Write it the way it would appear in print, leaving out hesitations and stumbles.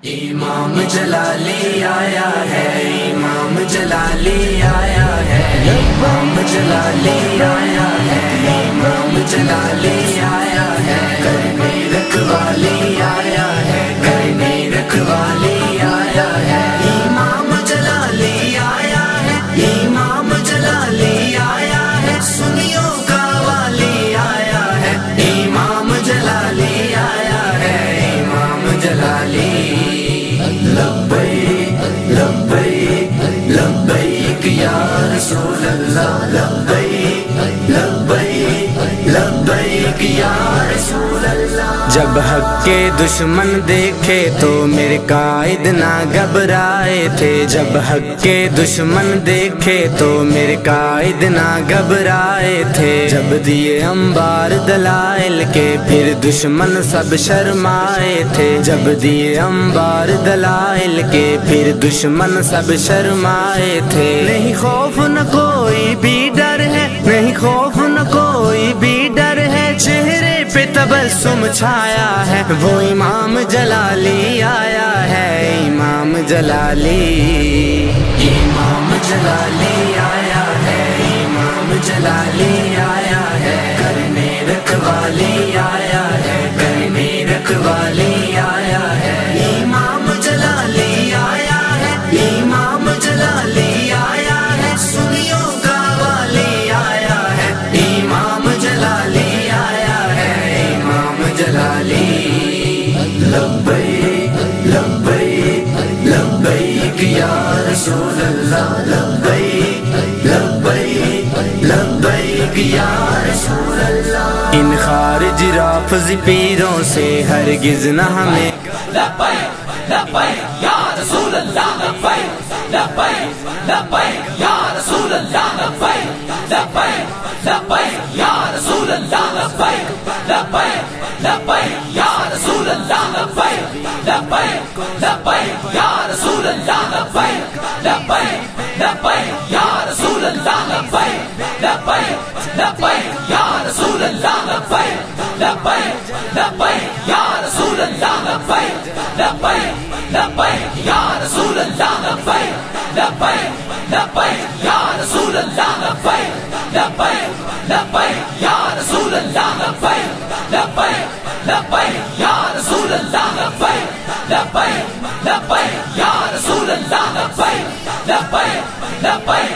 امام جلالی آیا ہے، امام جلالی آیا ہے، امام جلالی آیا ہے، امام جلالی آیا ہے، کرنے رکھوالی آیا ہے، کرنے رکھوالی آیا ہے، امام جلالی آیا ہے، امام جلالی آیا ہے، سنیوں کا والی آیا ہے، امام جلالی آیا ہے، امام جلالی لبیک لبیک لبیک یا رسول اللہ، لبیک لبیک لبیک یا رسول اللہ۔ جب حق کے دشمن دیکھے تو میرے قائد نہ گھبرائے تھے، جب حق کے دشمن دیکھے تو میرے قائد نہ گھبرائے تھے، جب دیے انبار دلائل کے پھر دشمن سب شرمائے تھے، جب دیے انبار دلائل کے پھر دشمن سب شرمائے تھے۔ نہیں خوف نہ کوئی بھی ڈر ہے، نہیں خوف نہ کوئی بھی ڈر ہے، چہرے پہ تبسم چھایا ہے، وہ امام جلالی آیا ہے، امام جلالی، امام جلالی آیا ہے، امام جلالی آیا ہے، کرنے رکھوالی آیا ہے، کرنے رکھوالی آیا ہے، امام جلالی آیا ہے، امام جلالی آیا ہے، سنیوں کا والی آیا ہے، امام جلالی آیا ہے، امام جلالی لبیک لبیک لبیک یا رسول اللہ، لبیک لبیک لبیک یا رسول اللہ۔ ان خارج رافض پیروں سے ہرگز نہ ہمیں لبیک لبیک یا رسول اللہ، لبیک لبیک لبیک یا رسول اللہ، لبیک لبیک لبیک یا رسول اللہ، لبیک لبیک لبیک یا رسول اللہ، لبیک لبیک لبیک یا رسول اللہ، لبیک لبیک لبیک یا رسول اللہ، لبیک لبیک لبیک یا رسول اللہ، لبیک لبیک لبیک یا رسول اللہ، لبیک لبیک لبیک یا رسول اللہ، لبیک لبیک لبیک یا رسول اللہ، لبیک لبیک لبیک یا رسول اللہ، لبیک لبیک لبیک یا رسول اللہ، لبیک لبیک لبیک یا رسول اللہ، لبیک لبیک لبیک